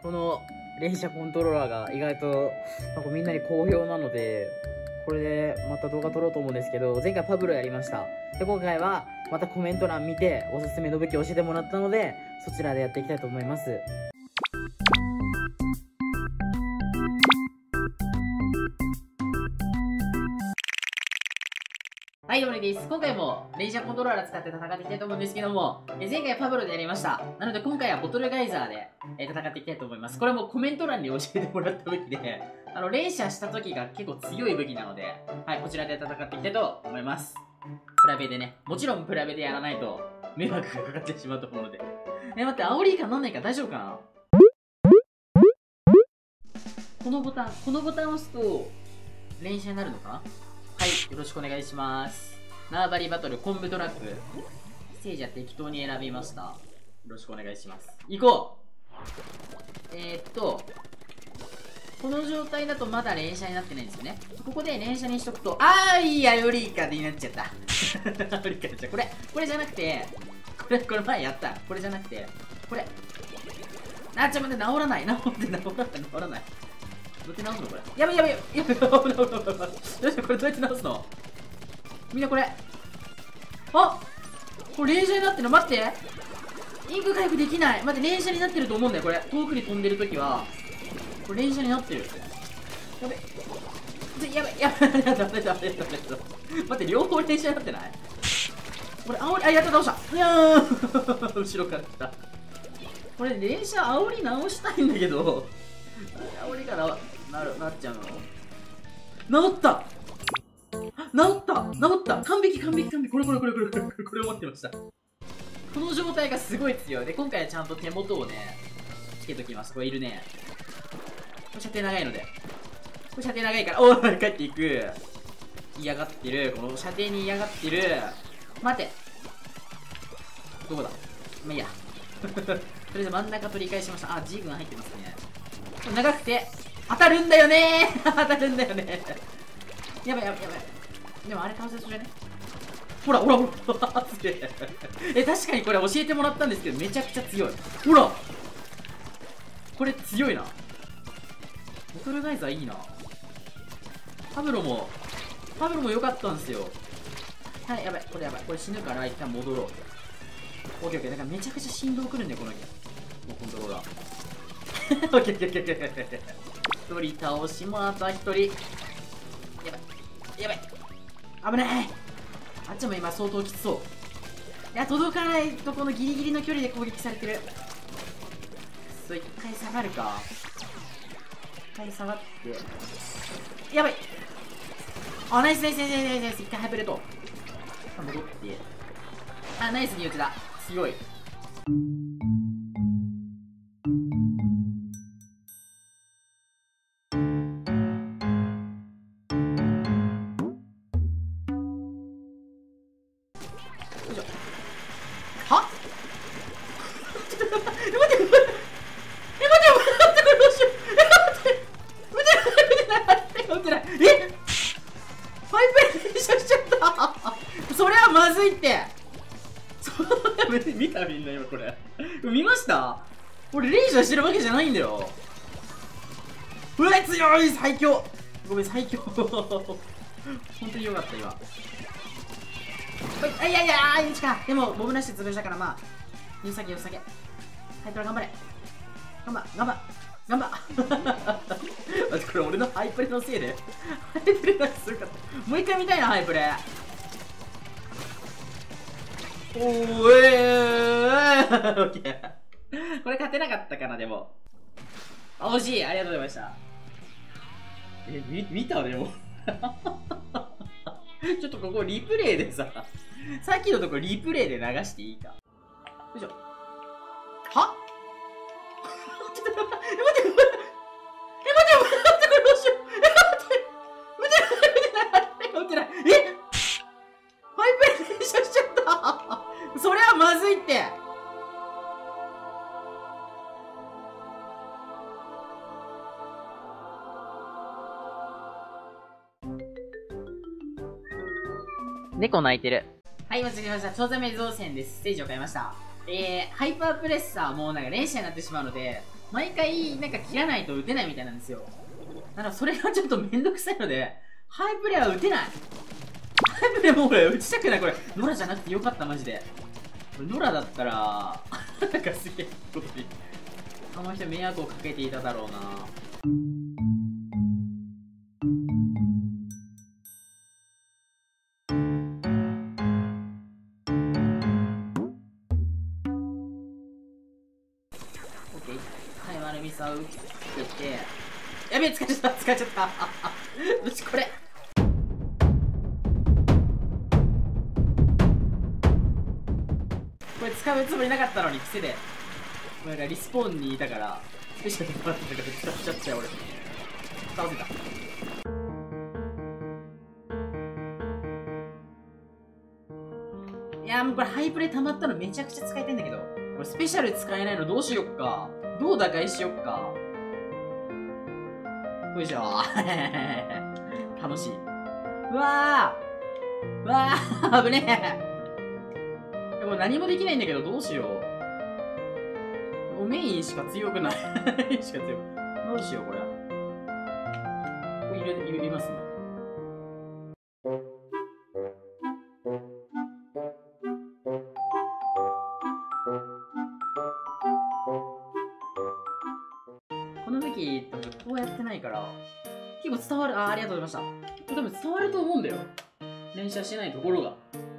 この連射コントローラーが意外となんかみんなに好評なので、これでまた動画撮ろうと思うんですけど、前回パブロやりました。で、今回はまたコメント欄見ておすすめの武器教えてもらったので、そちらでやっていきたいと思います。はい、どうもです。今回も連射コントローラー使って戦っていきたいと思うんですけども、前回パブロでやりました。なので今回はボトルガイザーで戦っていきたいと思います。これもコメント欄に教えてもらった武器で、連射した時が結構強い武器なので、はい、こちらで戦っていきたいと思います。プラベでね、もちろんプラベでやらないと迷惑がかかってしまうと思うので。待って、煽りいかなんないか大丈夫かな。このボタンを押すと連射になるのかな。はい、よろしくお願いします。縄張りバトルコンブトラック。ステージは適当に選びました。よろしくお願いします。行こう。この状態だとまだ連射になってないんですよね。ここで連射にしとくと、いいやよりかでになっちゃった。よりかでこれじゃなくて、これ前やった。これじゃなくて、これ。ちょっと待って、治らない。治らない。どうやって直すのこれ。やばい。どうしてこれどうやって直すの。みんなこれ。これ連射になってるの。待って。インク回復できない。待って、連射になってると思うんだよ、これ。遠くに飛んでるときは。これ連射になってる。やべ。待って、両方連射になってない。これ、やった、倒した。後ろから来た。これ、連射、煽り直したいんだけど。煽りからなっちゃうの。治った完璧これ待ってました。この状態がすごい強い。で、今回はちゃんと手元をね、つけときます。これいるね。これ射程長いので。これ射程長いから、帰っていく。嫌がってる。この射程に嫌がってる。待って。どこだ。まあいいや。とりあえず真ん中取り返しました。G 軍入ってますね。これ長くて、当たるんだよねやばい。でもあれ倒せそうじゃね。ほらすげえ。確かにこれ教えてもらったんですけど、めちゃくちゃ強い。ほらこれ強いな。ボトルガイザーいいな。パブロも良かったんですよ。はい、やばい。これ死ぬから一旦戻ろう。オッケー。だからめちゃくちゃ振動くるんだよ、このコントローラー。オッケー。一人倒しもあとは一人。やばい。危ない。あっちも今相当きつそう。いや、届かないとこのギリギリの距離で攻撃されてる。一回下がるか。一回下がって。やばい。ナイス。一回ハイプレート。戻って。ナイスに打ちだ。強い。それはまずいって。見たみんな今これ見ました。俺連射してるわけじゃないんだよ。うわ強い。最強。ごめん、最強。本当によかった今。いや1か。でもボブなしで潰したから、まあ良さげ。はい、トラ頑張れ。頑張待って、これ俺のハイプレのせいでハイプレなんかするかった。もう一回見たいな、ハイプレ。オッケー。これ勝てなかったかな。でも惜しい。ありがとうございました。見たでもちょっとここリプレイでさっきのとこリプレイで流していいか。よいしょ。はちょっと待って打ってない。ハイプレイ連射しちゃったそれはまずいって。猫泣いてる。はい、間違えました。チョウザメ造船です。ステージを変えました。ハイパープレッサーもなんか連射になってしまうので、 毎回なんか切らないと打てないみたいなんですよ。だからそれがちょっとめんどくさいので、ハイプレは打てない。ハイプレもう俺打ちたくない。これノラじゃなくてよかったマジで。これノラだったらなんかすげえことにあの人迷惑をかけていただろうな。オッケー。タイマルミスを受けて、やべえ、使っちゃった使っちゃったよし、これ使うつもりなかったのに癖でなんかリスポーンにいたからスペシャルだったから使っちゃったよ俺。倒せた。いやーもうこれハイプレ溜まったのめちゃくちゃ使いたいんだけど、これスペシャル使えないのどうしよっか。どう打開しよっか。よいしょ楽しい。うわーうわー危ねえ。もう何もできないんだけどどうしよう。もうメインしか強くないしか強くどうしようこれ。これ入れますね。この武器こうやってないから結構伝わる。ありがとうございました。多分伝わると思うんだよ、連射しないところが。